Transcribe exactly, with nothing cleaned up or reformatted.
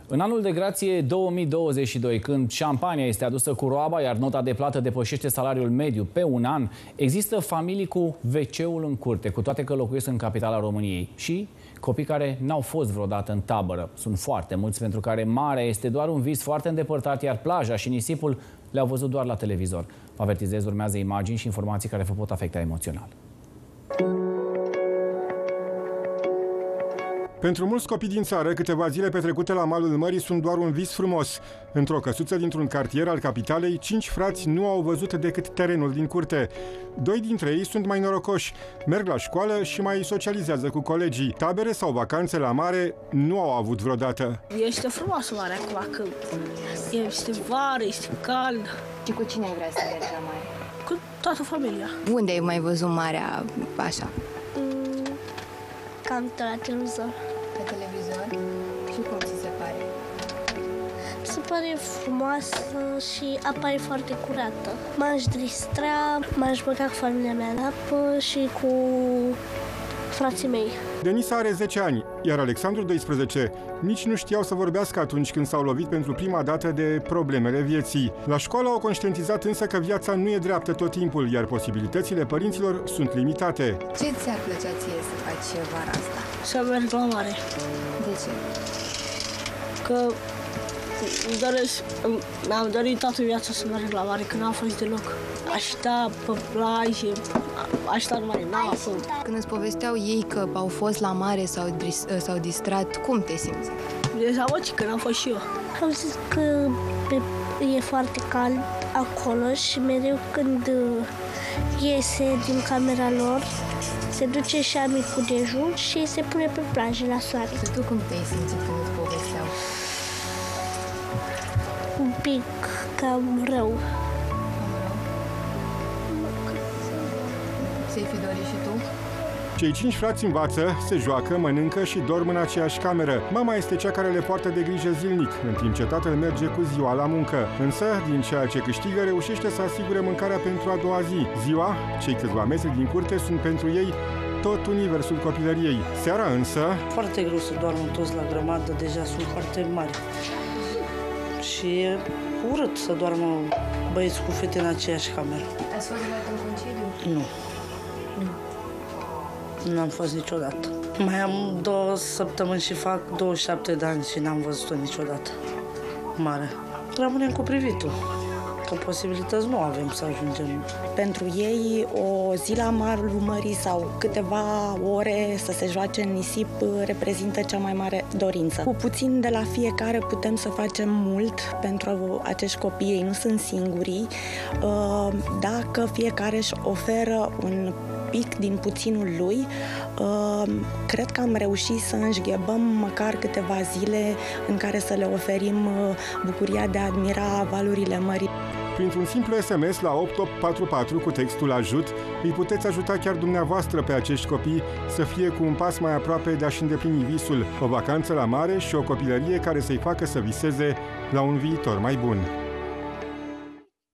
În anul de grație două mii douăzeci și doi, când șampania este adusă cu roaba, iar nota de plată depășește salariul mediu pe un an, există familii cu ve ce-ul în curte, cu toate că locuiesc în capitala României. Și copii care n-au fost vreodată în tabără. Sunt foarte mulți pentru care marea este doar un vis foarte îndepărtat, iar plaja și nisipul le-au văzut doar la televizor. Vă avertizez, urmează imagini și informații care vă pot afecta emoțional. Pentru mulți copii din țară, câteva zile petrecute la malul mării sunt doar un vis frumos. Într-o căsuță dintr-un cartier al capitalei, cinci frați nu au văzut decât terenul din curte. Doi dintre ei sunt mai norocoși, merg la școală și mai socializează cu colegii. Tabere sau vacanțe la mare nu au avut vreodată. Este frumoasă marea acum, că este vară, este cald. Și cu cine ai vrea să mergi la mare? Cu toată familia. Unde ai mai văzut marea așa? Mm, cam tot la televizor. Pe televizor? Și cum ți se pare? Se pare frumoasă și apa e foarte curată. M-aș distra, m-aș băga cu familia mea în apă și cu frații mei. Denisa are zece ani, iar Alexandru doisprezece. Nici nu știau să vorbească atunci când s-au lovit pentru prima dată de problemele vieții. La școală au conștientizat însă că viața nu e dreaptă tot timpul, iar posibilitățile părinților sunt limitate. Ce ți-ar plăcea ție să faci vara asta? Să merg la mare. De ce? Că îmi doresc, mi-am dorit toată viața să merg la mare, că n-am fost deloc. Aș sta pe plajă, aș sta numai în apă. Când îți povesteau ei că au fost la mare sau s-au distrat, cum te simți? Dezamăgit că n-am fost și eu. Am zis că e foarte cald acolo și mereu când iese din camera lor, se duce și amicul dejun și se pune pe plajă la soare. Și tu cum te-ai simțit când îți povesteau? Un pic cam rău. Ți-ai fi dorit și tu? Cei cinci frați învață, se joacă, mănâncă și dorm în aceeași cameră. Mama este cea care le poartă de grijă zilnic, în timp ce tatăl merge cu ziua la muncă. Însă, din ceea ce câștigă, reușește să asigure mâncarea pentru a doua zi. Ziua, cei câțiva metri din curte sunt pentru ei tot universul copilăriei. Seara însă... Foarte greu să doarmă toți la grămadă, deja sunt foarte mari. Și e urât să doarmă băieți cu fete în aceeași cameră. Ați fost vreodată în concediu? Nu. Nu. Nu am fost niciodată. Mai am două săptămâni și fac douăzeci și șapte de ani și n-am văzut-o niciodată. Mare. Rămânem cu privitul, că posibilități nu avem să ajungem. Pentru ei, o zi la malul mării sau câteva ore să se joace în nisip reprezintă cea mai mare dorință. Cu puțin de la fiecare putem să facem mult pentru acești copii. Ei nu sunt singurii. Dacă fiecare își oferă un pic din puținul lui, cred că am reușit să înșghebăm măcar câteva zile în care să le oferim bucuria de a admira valurile mării. Printr-un simplu S M S la opt opt patru patru cu textul ajut, îi puteți ajuta chiar dumneavoastră pe acești copii să fie cu un pas mai aproape de a-și îndeplini visul, o vacanță la mare și o copilărie care să-i facă să viseze la un viitor mai bun.